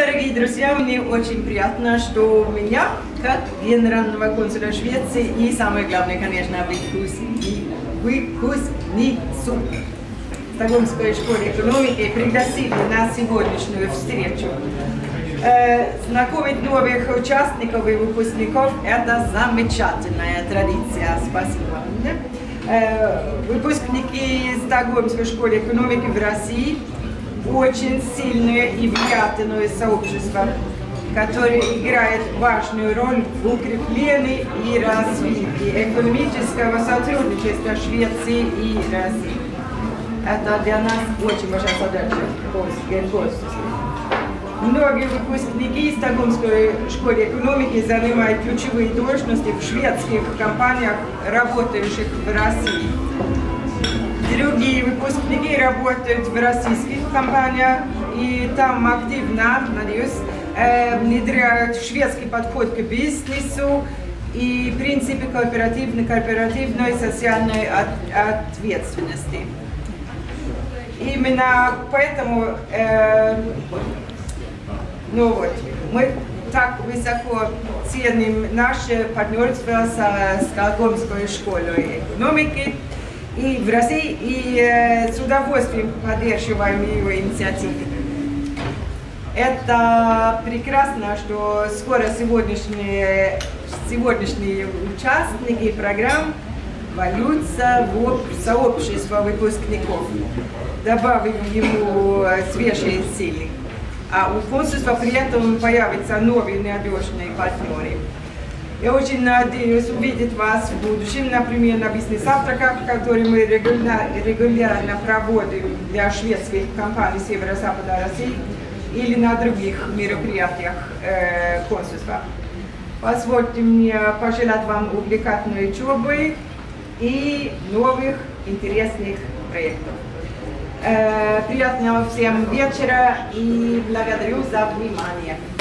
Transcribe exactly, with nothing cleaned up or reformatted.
Дорогие друзья, мне очень приятно, что у меня, как генерального консула Швеции и, самое главное, конечно, выпускницу Стокгольмской школы экономики, пригласили на сегодняшнюю встречу. Знакомить новых участников и выпускников – это замечательная традиция. Спасибо. Выпускники Стокгольмской школы экономики в России очень сильное и влиятельное сообщество, которое играет важную роль в укреплении и развитии экономического сотрудничества Швеции и России. Это для нас очень большая задача. Многие выпускники Стокгольмской школы экономики занимают ключевые должности в шведских компаниях, работающих в России. Другие выпускники работают в российских компаниях и там активно, надеюсь, внедряют шведский подход к бизнесу и принципы кооперативной, корпоративной и социальной ответственности. Именно поэтому э, ну вот, мы так высоко ценим наше партнерство со Стокгольмской школой экономики и в России, и э, с удовольствием поддерживаем ее инициативы. Это прекрасно, что скоро сегодняшние, сегодняшние участники программ вольются в сообщество выпускников, добавим ему свежие силы. А у консульства при этом появятся новые надежные партнеры. Я очень надеюсь увидеть вас в будущем, например, на бизнес-завтраках, которые мы регулярно, регулярно проводим для шведских компаний Северо-Запада России, или на других мероприятиях э, консульства. Позвольте мне пожелать вам увлекательной учебы и новых интересных проектов. Э, приятного всем вечера и благодарю за внимание.